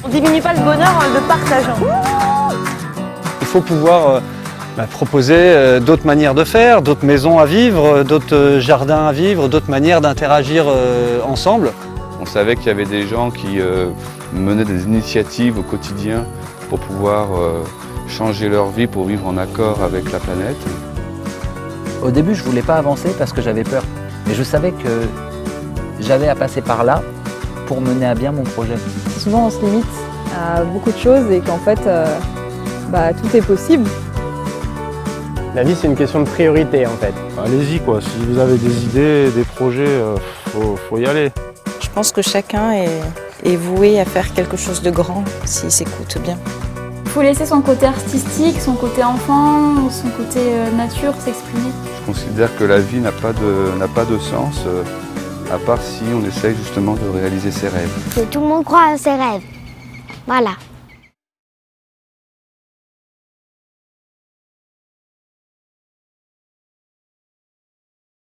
On diminue pas le bonheur en le partageant. Il faut pouvoir proposer d'autres manières de faire, d'autres maisons à vivre, d'autres jardins à vivre, d'autres manières d'interagir ensemble. On savait qu'il y avait des gens qui menaient des initiatives au quotidien pour pouvoir changer leur vie, pour vivre en accord avec la planète. Au début, je ne voulais pas avancer parce que j'avais peur. Mais je savais que j'avais à passer par là pour mener à bien mon projet. Souvent, on se limite à beaucoup de choses et qu'en fait, tout est possible. La vie, c'est une question de priorité, en fait. Allez-y, quoi. Si vous avez des idées, des projets, faut y aller. Je pense que chacun est voué à faire quelque chose de grand s'il s'écoute bien. Il faut laisser son côté artistique, son côté enfant, son côté nature s'exprimer. Je considère que la vie n'a pas de sens, à part si on essaye justement de réaliser ses rêves. Que tout le monde croit à ses rêves. Voilà.